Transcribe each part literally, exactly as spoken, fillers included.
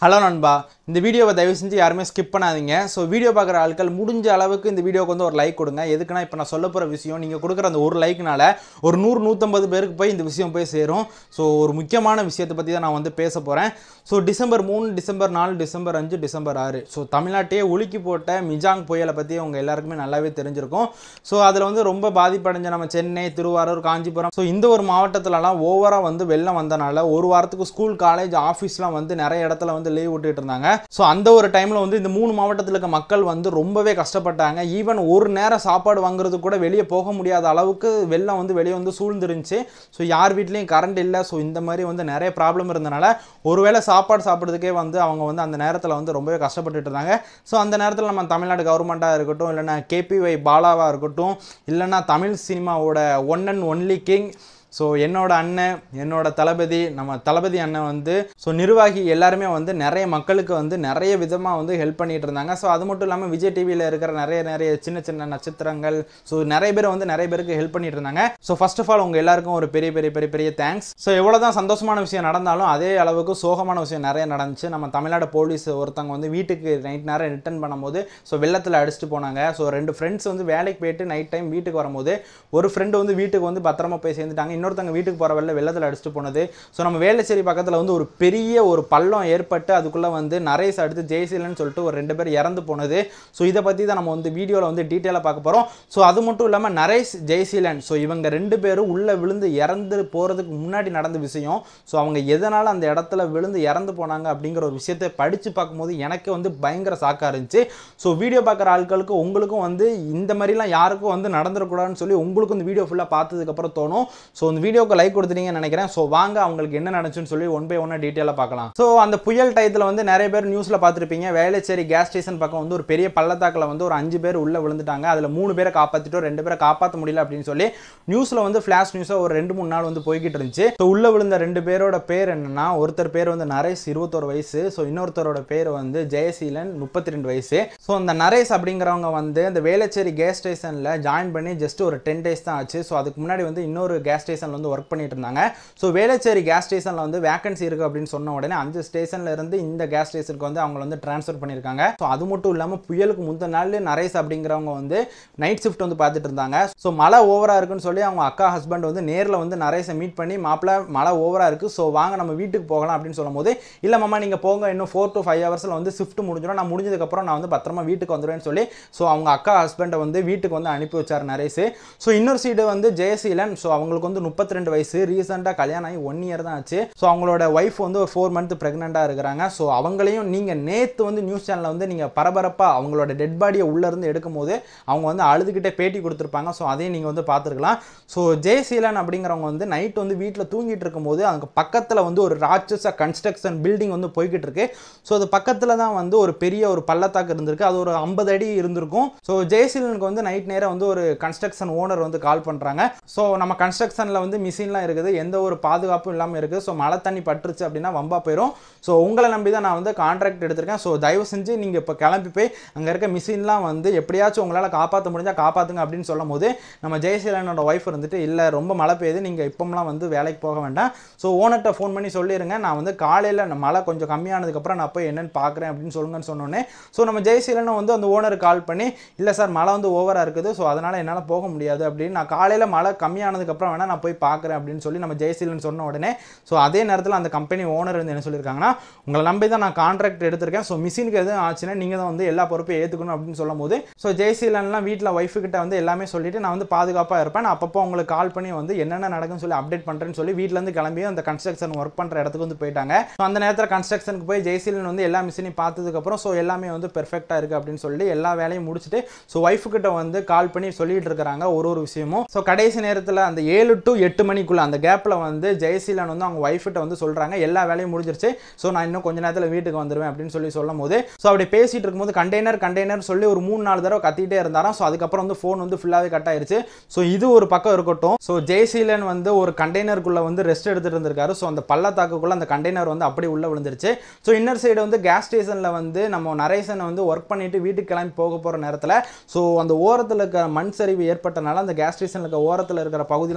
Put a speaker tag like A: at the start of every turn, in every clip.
A: Hello நண்பா, இந்த வீடியோவை தயவு செஞ்சு யாருமே ஸ்கிப் பண்ணாதீங்க. ஸோ வீடியோ பார்க்குற ஆட்கள் முடிஞ்ச அளவுக்கு இந்த வீடியோக்கு வந்து ஒரு லைக் கொடுங்க. எதுக்குன்னா இப்போ நான் சொல்ல போகிற விஷயம் நீங்கள் கொடுக்குற அந்த ஒரு லைக்னால ஒரு நூறு நூற்றம்பது பேருக்கு போய் இந்த விஷயம் போய் சேரும். ஸோ ஒரு முக்கியமான விஷயத்தை பற்றி தான் நான் வந்து பேச போகிறேன். ஸோ டிசம்பர் மூணு, டிசம்பர் நாலு, டிசம்பர் அஞ்சு, டிசம்பர் ஆறு ஸோ தமிழ்நாட்டையே உலுக்கி போட்ட மிஜாங் புயலை பற்றி உங்கள் எல்லாருக்குமே நல்லாவே தெரிஞ்சிருக்கும். ஸோ அதில் வந்து ரொம்ப பாதிப்படைஞ்ச நம்ம சென்னை, திருவாரூர், காஞ்சிபுரம் ஸோ இந்த ஒரு மாவட்டத்திலலாம் ஓவராக வந்து வெள்ளம் வந்தனால ஒரு வாரத்துக்கு ஸ்கூல், காலேஜ், ஆஃபீஸ்லாம் வந்து நிறைய இடத்துல வந்து லீவ் விட்டுட்டு இருந்தாங்க. ஸோ அந்த ஒரு டைமில் வந்து இந்த மூணு மாவட்டத்தில் இருக்க மக்கள் வந்து ரொம்பவே கஷ்டப்பட்டாங்க. ஈவன் ஒரு நேரம் சாப்பாடு வாங்குறது கூட வெளியே போக முடியாத அளவுக்கு வெள்ளம் வந்து வெளியே வந்து சூழ்ந்துருந்துச்சு. ஸோ யார் வீட்லேயும் கரண்ட் இல்லை. ஸோ இந்த மாதிரி வந்து நிறைய ப்ராப்ளம் இருந்தனால ஒருவேளை சாப்பாடு சாப்பிட்றதுக்கே வந்து அவங்க வந்து அந்த நேரத்தில் வந்து ரொம்பவே கஷ்டப்பட்டுட்டு இருந்தாங்க. ஸோ அந்த நேரத்தில் நம்ம தமிழ்நாடு கவர்மெண்ட்டாக இருக்கட்டும், இல்லைன்னா கேபிஒய் பாலாவாக இருக்கட்டும், இல்லைன்னா தமிழ் சினிமாவோட one and only king so என்னோட அண்ணன், என்னோட தளபதி, நம்ம தளபதி அண்ணன் வந்து ஸோ நிர்வாகி எல்லாருமே வந்து நிறைய மக்களுக்கு வந்து நிறைய விதமாக வந்து ஹெல்ப் பண்ணிட்டு இருந்தாங்க. ஸோ அது மட்டும் இல்லாமல் விஜய் டிவியில் இருக்கிற நிறைய நிறைய சின்ன சின்ன நட்சத்திரங்கள் ஸோ நிறைய பேர் வந்து நிறைய பேருக்கு ஹெல்ப் பண்ணிட்டு இருந்தாங்க. ஸோ ஃபர்ஸ்ட் ஆஃப் ஆல் உங்கள் எல்லாருக்கும் ஒரு பெரிய பெரிய பெரிய பெரிய தேங்க்ஸ். ஸோ எவ்வளோ தான் சந்தோஷமான விஷயம் நடந்தாலும் அதே அளவுக்கு சோகமான விஷயம் நிறைய நடந்துச்சு. நம்ம தமிழ்நாடு போலீஸ் ஒருத்தவங்க வந்து வீட்டுக்கு நைட் நேரம் ரிட்டர்ன் பண்ணும்போது ஸோ வெள்ளத்தில் அடிச்சுட்டு போனாங்க. ஸோ ரெண்டு ஃப்ரெண்ட்ஸ் வந்து வேலைக்கு போயிட்டு நைட் டைம் வீட்டுக்கு வரும்போது ஒரு ஃப்ரெண்டு வந்து வீட்டுக்கு வந்து பத்திரமா போய் சேர்ந்துட்டாங்க. இன்னொருத்தங்க வீட்டுக்கு போகிற வெள்ள வெள்ளத்தில் அடிச்சுட்டு போனது. ஸோ நம்ம வேளச்சேரி பக்கத்தில் வந்து ஒரு பெரிய ஒரு பள்ளம் ஏற்பட்டு அதுக்குள்ளே வந்து நரேஷ் அடுத்து ஜெயசீலன் சொல்லிட்டு ஒரு ரெண்டு பேர் இறந்து போனது. ஸோ இதை பற்றி தான் நம்ம வந்து வீடியோவில் வந்து டீட்டெயிலாக பார்க்க போகிறோம். ஸோ அது மட்டும் இல்லாமல் நரேஷ், ஜெயசீலன் ஸோ இவங்க ரெண்டு பேரும் உள்ளே விழுந்து இறந்து போகிறதுக்கு முன்னாடி நடந்த விஷயம். ஸோ அவங்க எதனால் அந்த இடத்துல விழுந்து இறந்து போனாங்க அப்படிங்கிற ஒரு விஷயத்தை படித்து பார்க்கும்போது எனக்கு வந்து பயங்கர சாக்காக இருந்துச்சு. ஸோ வீடியோ பார்க்குற ஆட்களுக்கு உங்களுக்கும் வந்து இந்த மாதிரிலாம் யாருக்கும் வந்து நடந்துடக்கூடாதுன்னு சொல்லி உங்களுக்கும் இந்த வீடியோ ஃபுல்லாக பார்த்ததுக்கப்புறம் தோணும். ஸோ இந்த வீடியோக்கு லைக் கொடுத்துட்டீங்கன்னு நினைக்கிறேன். ஸோ வாங்க அவங்களுக்கு என்ன நடந்துச்சுன்னு சொல்லி ஒன் பை ஒன்னா டீட்டெயிலாக பார்க்கலாம். ஸோ அந்த புயல் டயத்தில் வந்து நிறைய பேர் நியூஸில் பார்த்துருப்பீங்க. வேளச்சேரி கேஸ் ஸ்டேஷன் பக்கம் வந்து ஒரு பெரிய பள்ளத்தாக்கில் வந்து ஒரு அஞ்சு பேர் உள்ளே விழுந்துட்டாங்க. அதில் மூணு பேரை காப்பாற்றிட்டோம், ரெண்டு பேரை காப்பாற்ற முடியல அப்படின்னு சொல்லி நியூஸில் வந்து ஃப்ளாஷ் நியூஸாக ஒரு ரெண்டு மூணு நாள் வந்து போய்கிட்டு இருந்துச்சு. ஸோ உள்ளே விழுந்த ரெண்டு பேரோட பேர் என்னன்னா, ஒருத்தர் பேர் வந்து நரேஷ் இருபத்தோரு வயசு. ஸோ இன்னொருத்தரோட பேர் வந்து ஜெயசீலன் முப்பத்தி ரெண்டு வயசு. ஸோ அந்த நரேஷ் அப்படிங்கிறவங்க வந்து இந்த வேளச்சேரி கேஸ் ஸ்டேஷனில் ஜாயின் பண்ணி ஜஸ்ட் ஒரு டென் டேஸ் தான் ஆச்சு. ஸோ அதுக்கு முன்னாடி வந்து இன்னொரு கேஸ் ஸ்டேஷனில் வந்து ஒர்க் பண்ணிட்டு இருந்தாங்க. ஸோ வேளச்சேரி கேஸ் ஸ்டேஷனில் வந்து வேகன்சி இருக்குது அப்படின்னு சொன்ன உடனே அஞ்சு ஸ்டேஷனில் இருந்து இந்த கேஸ் ஸ்டேஷனுக்கு வந்து அவங்க வந்து ட்ரான்ஸ்ஃபர் பண்ணியிருக்காங்க. ஸோ அது மட்டும் இல்லாமல் புயலுக்கு முந்தின நாள் நரேஷ் அப்படிங்கிறவங்க வந்து நைட் ஷிஃப்ட் வந்து பார்த்துட்டு இருந்தாங்க. ஸோ மழை ஓவராக இருக்குன்னு சொல்லி அவங்க அக்கா ஹஸ்பண்ட் வந்து நேரில் வந்து நரேஷை மீட் பண்ணி மாப்பிள்ள மழை ஓவராக இருக்குது, ஸோ வாங்க நம்ம வீட்டுக்கு போகலாம் அப்படின்னு சொல்லும் போது, இல்லை மாமா நீங்கள் போங்க, இன்னும் ஃபோர் டு ஃபைவ் ஹவர்ஸில் வந்து ஷிஃப்ட் முடிஞ்சிடும், நான் முடிஞ்சதுக்கப்புறம் நான் வந்து பத்திரமா வீட்டுக்கு வந்துடுவேன்னு சொல்லி ஸோ அவங்க அக்கா ஹஸ்பண்டை வந்து வீட்டுக்கு வந்து அனுப்பி வச்சார் நரேஷ். ஸோ இன்னொரு சைடு வந்து ஜெயசீலன் ஸோ அவங்களுக்கு வந்து முப்பத்தி ரெண்டு வயசு, ரீசெண்டாக கல்யாணம் ஆகி ஒன் இயர் தான் ஆச்சு. ஸோ அவங்களோட ஒய்ஃப் வந்து ஒரு ஃபோர் மந்த் ப்ரெக்னெண்ட்டாக இருக்கிறாங்க. ஸோ அவங்களையும் நீங்கள் நேற்று வந்து நியூஸ் சேனலில் வந்து நீங்கள் பரபரப்பாக அவங்களோட டெட் பாடியை உள்ளேருந்து எடுக்கும் போது அவங்க வந்து அழுதுகிட்டே பேட்டி கொடுத்துருப்பாங்க. ஸோ அதையும் நீங்கள் வந்து பார்த்துருக்கலாம். ஸோ ஜெயசீலன் அப்படிங்கிறவங்க வந்து நைட் வந்து வீட்டில் தூங்கிட்டு இருக்கும்போது அங்கே பக்கத்தில் வந்து ஒரு ராட்சஸ கன்ஸ்ட்ரக்ஷன் பில்டிங் வந்து போய்கிட்டு இருக்கு. ஸோ அது பக்கத்தில் தான் வந்து ஒரு பெரிய ஒரு பள்ளத்தாக்கு இருந்திருக்கு. அது ஒரு ஐம்பது அடி இருந்திருக்கும். ஸோ ஜெயசீலனுக்கு வந்து நைட் நேரம் வந்து ஒரு கன்ஸ்ட்ரக்ஷன் ஓனர் வந்து கால் பண்ணுறாங்க. ஸோ நம்ம கன்ஸ்ட்ரக்ஷனில் வந்து மிஷின்லாம் இருக்குது, எந்த ஒரு பாதுகாப்பும் இல்லாமல் இருக்குது. ஸோ மழை தண்ணி பட்டுருச்சு அப்படின்னா வம்பா போயிடும். ஸோ உங்களை நம்பி தான் நான் வந்து கான்ட்ராக்ட் எடுத்திருக்கேன். ஸோ தயவு செஞ்சு நீங்கள் இப்போ கிளம்பி போய் அங்கே இருக்க மிஷின்லாம் வந்து எப்படியாச்சும் உங்களால் காப்பாற்ற முடிஞ்சால் காப்பாற்றுங்க அப்படின்னு சொல்லும் போது நம்ம ஜெயசீலனோட ஒய்ஃப் இருந்துட்டு, இல்லை ரொம்ப மழை பெய்யுது, நீங்கள் இப்போம்லாம் வந்து வேலைக்கு போக வேண்டாம், ஸோ ஓனர்கிட்ட ஃபோன் பண்ணி சொல்லிடுங்க, நான் வந்து காலையில் மழை கொஞ்சம் கம்மியானதுக்கப்புறம் நான் போய் என்னென்னு பார்க்குறேன் அப்படின்னு சொல்லுங்கன்னு சொன்னோன்னே ஸோ நம்ம ஜெயசீலனும் வந்து அந்த ஓனருக்கு கால் பண்ணி, இல்லை சார் மழை வந்து ஓவராக இருக்குது, ஸோ அதனால் என்னால் போக முடியாது அப்படின்னு, நான் காலையில் மழை கம்மியானதுக்கப்புறம் வேணால் நான் போய் பார்க்குறேன் அப்படின்னு சொல்லி நம்ம ஜெயசீலன் சொன்ன உடனே ஸோ அதே நேரத்தில் அந்த கம்பெனி ஓனர் வந்து என்ன சொல்லியிருக்காங்கன்னா, உங்களை நம்பி தான் நான் கான்ட்ராக்ட் எடுத்திருக்கேன், ஸோ மிஷினுக்கு எதுவும் ஆச்சுன்னா நீங்கள் தான் வந்து எல்லா பொறுப்பையும் ஏற்றுக்கணும் அப்படின்னு சொல்லும் போது ஸோ ஜெயசீலன்லாம் வீட்டில் ஒய்ஃபு கிட்ட வந்து எல்லாமே சொல்லிட்டு, நான் வந்து பாதுகாப்பாக இருப்பேன், நான் அப்பப்போ உங்களுக்கு கால் பண்ணி வந்து என்னென்ன நடக்குன்னு சொல்லி அப்டேட் பண்ணுறேன்னு சொல்லி வீட்டிலேருந்து கிளம்பி அந்த கன்ஸ்ட்ரக்ஷன் ஒர்க் பண்ணுற இடத்துக்கு வந்து போயிட்டாங்க. ஸோ அந்த நேரத்தில் கன்ஸ்ட்ரக்ஷனுக்கு போய் ஜெயசீலன் வந்து எல்லா மிஷினையும் பார்த்ததுக்கப்புறம் ஸோ எல்லாமே வந்து பெர்ஃபெக்டாக இருக்குது அப்படின்னு சொல்லி எல்லா வேலையும் முடிச்சுட்டு ஸோ ஒய்ஃபு கிட்ட வந்து கால் பண்ணி சொல்லிட்டு இருக்கிறாங்க ஒரு ஒரு விஷயமும். ஸோ கடைசி நேரத்தில் அந்த ஏழு டு எட்டு மணிக்குள்ள அந்த கேப்பில் வந்து ஜெயசீலன் வந்து அவங்க ஒய்ஃபிட்ட வந்து சொல்கிறாங்க, எல்லா வேலையும் முடிஞ்சிருச்சு, ஸோ நான் இன்னும் கொஞ்ச நேரத்தில் வீட்டுக்கு வந்துடுவேன் அப்படின்னு சொல்லி சொல்லும் போது ஸோ அப்படி பேசிட்டு இருக்கும்போது கண்டெய்னர் கண்டெய்னர் சொல்லி ஒரு மூணு நாலு தடவை கத்திட்டே இருந்தாராம். ஸோ அதுக்கப்புறம் வந்து ஃபோன் வந்து ஃபுல்லாகவே கட் ஆயிருச்சு. ஸோ இது ஒரு பக்கம் இருக்கட்டும். ஸோ ஜெயசீலன் வந்து ஒரு கண்டெய்னருக்குள்ளே வந்து ரெஸ்ட் எடுத்துகிட்டு இருந்திருக்காரு. ஸோ அந்த பள்ளத்தாக்குக்குள்ளே அந்த கண்டெய்னர் வந்து அப்படி உள்ளே விழுந்துருச்சு. ஸோ இன்னர் சைடு வந்து கேஸ் ஸ்டேஷனில் வந்து நம்ம நரேசன் வந்து ஒர்க் பண்ணிட்டு வீட்டுக்கு கிளம்பி போக போகிற நேரத்தில் ஸோ அந்த ஓரத்தில் இருக்கிற மண் சரிவு ஏற்பட்டனால அந்த கேஸ் ஸ்டேஷனில் இருக்க ஓரத்தில் இருக்கிற பகுதியெலாம் வந்து அப்படி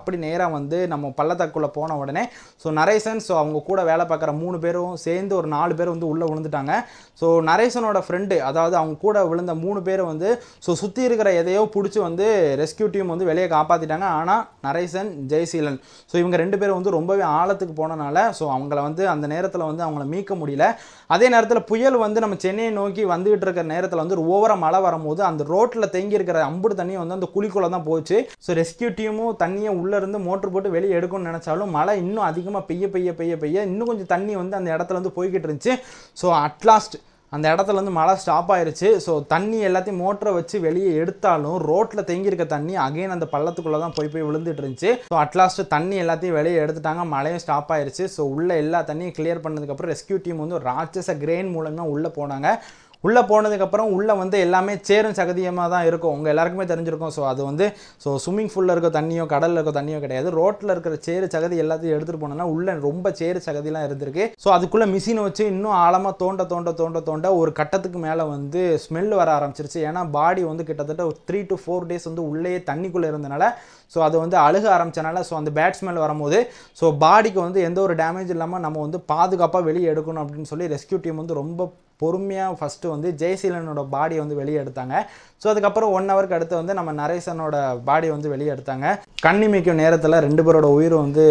A: அப்படி நேராக வந்து நம்ம பள்ளத்தாக்குள்ளே போன உடனே ஸோ நரேசன் ஸோ அவங்க கூட வேலை பார்க்குற மூணு பேரும் சேர்ந்து ஒரு நாலு பேர் வந்து உள்ளே விழுந்துட்டாங்க. ஸோ நரேசனோட ஃப்ரெண்டு அதாவது அவங்க கூட விழுந்த மூணு பேர் வந்து ஸோ சுற்றி இருக்கிற எதையோ பிடிச்சி வந்து ரெஸ்கியூ டீம் வந்து வெளியே காப்பாற்றிட்டாங்க. ஆனால் நரேசன் ஜெயசீலன் ஸோ இவங்க ரெண்டு பேரும் வந்து ரொம்பவே ஆழத்துக்கு போனனால ஸோ அவங்கள வந்து அந்த நேரத்தில் வந்து அவங்கள மீட்க முடியல. அதே நேரத்தில் புயல் வந்து நம்ம சென்னையை நோக்கி வந்துகிட்டு இருக்கிற நேரத்தில் வந்து ஓவராக மழை வரும்போது அந்த ரோட்டில் தேங்கி இருக்கிற அம்புடு தண்ணி வந்து அந்த குழிக்குள்ளே தான் போச்சு. ஸோ ரெஸ்கியூ டீமும் தண்ணியை உள்ளே இருந்து மோட்டர் போட்டு வெளியே எடுக்கணும்னு நினச்சாலும் மழை இன்னும் அதிகமாக பெய்ய பெய்ய பெய்ய பெய்ய இன்னும் கொஞ்சம் தண்ணி வந்து அந்த இடத்துல வந்து போய்கிட்டு இருந்துச்சு. ஸோ அட்லாஸ்ட் அந்த இடத்துல வந்து மழை ஸ்டாப் ஆயிடுச்சு. ஸோ தண்ணி எல்லாத்தையும் மோட்டரை வச்சு வெளியே எடுத்தாலும் ரோட்டில் தேங்கியிருக்க தண்ணி அகைன் அந்த பள்ளத்துக்குள்ளே தான் போய் போய் விழுந்துட்டு இருந்துச்சு. ஸோ அட்லாஸ்ட் தண்ணி எல்லாத்தையும் வெளியே எடுத்துட்டாங்க, மழையும் ஸ்டாப் ஆயிடுச்சு. ஸோ உள்ள எல்லா தண்ணியும் கிளியர் பண்ணதுக்கப்புறம் ரெஸ்கியூ டீம் வந்து ராட்சச கிரெயின் மூலமாக உள்ளே போனாங்க. உள்ளே போனதுக்கப்புறம் உள்ளே வந்து எல்லாமே சேரும் சகதியமாக தான் இருக்கும், உங்கள் எல்லாருக்குமே தெரிஞ்சிருக்கும். ஸோ அது வந்து ஸோ ஸ்விம்மிங் ஃபூலில் இருக்க தண்ணியோ கடலில் இருக்க தண்ணியோ கிடையாது, ரோட்டில் இருக்கிற சேரு சகதி எல்லாத்தையும் எடுத்துகிட்டு போனோன்னா உள்ளே ரொம்ப சேரு சகதிலாம் இருந்திருக்கு. ஸோ அதுக்குள்ளே மிஷினை வச்சு இன்னும் ஆழமாக தோண்ட தோண்ட தோண்ட தோண்ட ஒரு கட்டத்துக்கு மேலே வந்து ஸ்மெல் வர ஆரம்பிச்சிருச்சு. ஏன்னா பாடி வந்து கிட்டத்தட்ட ஒரு த்ரீ டு ஃபோர் டேஸ் வந்து உள்ளேயே தண்ணிக்குள்ளே இருந்தனால ஸோ அது வந்து அழுக ஆரம்பிச்சனால ஸோ அந்த பேட் ஸ்மெல் வரும்போது ஸோ பாடிக்கு வந்து எந்த ஒரு டேமேஜ் இல்லாமல் நம்ம வந்து பாதுகாப்பாக வெளியே எடுக்கணும் அப்படின்னு சொல்லி ரெஸ்கியூ டீம் வந்து ரொம்ப பொறுமையாக ஃபஸ்ட்டு வந்து ஜெயசீலனோட பாடியை வந்து வெளியே எடுத்தாங்க. ஸோ அதுக்கப்புறம் ஒன் ஹவருக்கு அடுத்து வந்து நம்ம நரேசனோட பாடியை வந்து வெளியே எடுத்தாங்க. கண்ணிமைக்கும் நேரத்தில் ரெண்டு பேரோட உயிர் வந்து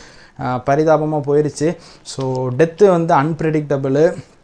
A: பரிதாபமாக போயிடுச்சு. ஸோ டெத்து வந்து அன்பிரடிக்டபிள்.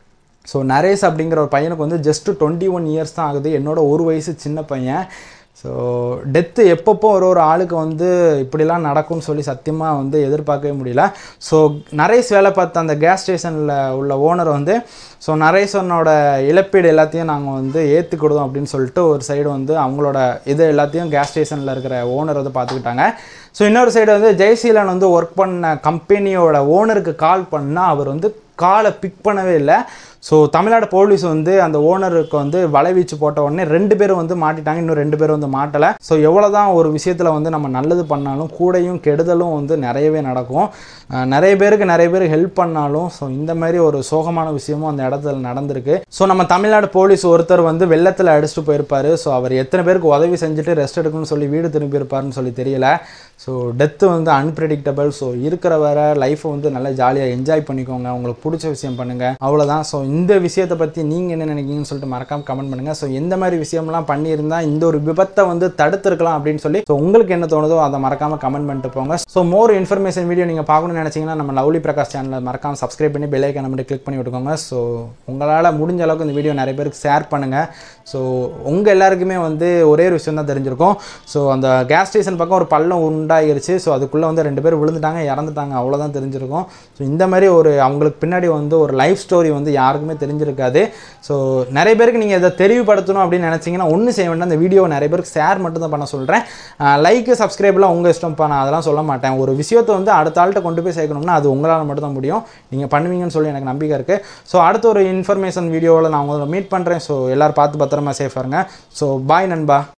A: ஸோ நரேஸ் அப்படிங்கிற ஒரு பையனுக்கு வந்து ஜஸ்ட்டு டுவெண்ட்டி ஒன் இயர்ஸ் தான் ஆகுது, என்னோட ஒரு வயசு சின்ன பையன். ஸோ டெத்து எப்பப்போ ஒரு ஒரு ஆளுக்கு வந்து இப்படிலாம் நடக்கும்னு சொல்லி சத்தியமாக வந்து எதிர்பார்க்கவே முடியல. ஸோ நரேஸ் வேலை பார்த்த அந்த கேஸ் ஸ்டேஷனில் உள்ள ஓனர் வந்து ஸோ நரேசனோட இழப்பீடு எல்லாத்தையும் நாங்கள் வந்து ஏற்றுக்கிடுவோம் அப்படின்னு சொல்லிட்டு ஒரு சைடு வந்து அவங்களோட இது எல்லாத்தையும் கேஸ் ஸ்டேஷனில் இருக்கிற ஓனர் வந்து பார்த்துக்கிட்டாங்க. ஸோ இன்னொரு சைடு வந்து ஜெயசீலன் வந்து ஒர்க் பண்ண கம்பெனியோட ஓனருக்கு கால் பண்ணால் அவர் வந்து காலை பிக் பண்ணவே இல்லை. ஸோ தமிழ்நாடு போலீஸ் வந்து அந்த ஓனருக்கு வந்து வலைவீச்சு போட்ட உடனே ரெண்டு பேரும் வந்து மாட்டிட்டாங்க, இன்னும் ரெண்டு பேரும் வந்து மாட்டலை. ஸோ எவ்வளோ தான் ஒரு விஷயத்தில் வந்து நம்ம நல்லது பண்ணாலும் கூடையும் கெடுதலும் வந்து நிறையவே நடக்கும். நிறைய பேருக்கு நிறைய பேர் ஹெல்ப் பண்ணாலும் ஸோ இந்த மாதிரி ஒரு சோகமான விஷயமும் அந்த இடத்துல நடந்திருக்கு. ஸோ நம்ம தமிழ்நாடு போலீஸ் ஒருத்தர் வந்து வெள்ளத்தில் அடிச்சுட்டு போயிருப்பார். ஸோ அவர் எத்தனை பேருக்கு உதவி செஞ்சுட்டு ரெஸ்ட் எடுக்கணும்னு சொல்லி வீடு திரும்பி இருப்பாருன்னு சொல்லி தெரியல. ஸோ டெத்து வந்து அன்பிரடிக்டபிள். ஸோ இருக்கிற வர லைஃப்பை வந்து நல்லா ஜாலியாக என்ஜாய் பண்ணிக்கோங்க, உங்களுக்கு பிடிச்ச விஷயம் பண்ணுங்கள், அவ்வளோதான். ஸோ இந்த விஷயத்தை பற்றி நீங்கள் என்ன நினைக்கிங்கன்னு சொல்லிட்டு மறக்காமல் கமெண்ட் பண்ணுங்கள். ஸோ எந்த மாதிரி விஷயம்லாம் பண்ணியிருந்தால் இந்த ஒரு விபத்தை வந்து தடுத்துருக்கலாம் அப்படின்னு சொல்லி ஸோ உங்களுக்கு என்ன தோணுதோ அதை மறக்காமல் கமெண்ட் பண்ணிட்டு போங்க. ஸோ மோர் இன்ஃபர்மேஷன் வீடியோ நீங்கள் பார்க்கணும்னு நினச்சிங்கன்னா நம்ம லவ்லி பிரகாஷ் சேனலை மறக்காமல் சப்ஸ்கிரைப் பண்ணி பெல் ஐக்கானை மட்டும் கிளிக் பண்ணி விட்டுக்கோங்க. ஸோ உங்களால் முடிஞ்ச அளவுக்கு இந்த வீடியோ நிறைய பேருக்கு ஷேர் பண்ணுங்கள். ஸோ உங்கள் எல்லாருக்குமே வந்து ஒரே ஒரு விஷயம் தான் தெரிஞ்சிருக்கும். ஸோ அந்த கேஸ் ஸ்டேஷன் பக்கம் ஒரு பள்ளம் உண்டாகிருச்சு. ஸோ அதுக்குள்ளே வந்து ரெண்டு பேர் விழுந்துட்டாங்க, இறந்துட்டாங்க, அவ்வளோதான் தெரிஞ்சிருக்கும். ஸோ இந்த மாதிரி ஒரு அவங்களுக்கு பின்னாடி வந்து ஒரு லைஃப் ஸ்டோரி வந்து யாருக்குமே தெரிஞ்சிருக்காது. ஸோ நிறைய பேருக்கு நீங்கள் இதை தெளிவுபடுத்தணும் அப்படின்னு நினச்சிங்கன்னா ஒன்றும் செய்ய வேண்டாம், இந்த வீடியோவை நிறைய பேருக்கு ஷேர் மட்டும் தான் பண்ண சொல்கிறேன். லைக்கு சப்ஸ்கிரைப்லாம் உங்கள் இஷ்டம் பண்ண, அதெல்லாம் சொல்ல மாட்டேன். ஒரு விஷயத்தை வந்து அடுத்த ஆள்கிட்ட கொண்டு போய் சேர்க்கணும்னா அது உங்களால் மட்டும் தான் முடியும், நீங்கள் பண்ணுவீங்கன்னு சொல்லி எனக்கு நம்பிக்கை இருக்குது. ஸோ அடுத்த ஒரு இன்ஃபர்மேஷன் வீடியோவில் நான் உங்களை மீட் பண்ணுறேன். ஸோ எல்லோரும் பார்த்து பத்திரமா சேஃபாக இருங்க. ஸோ பாய் நண்பா.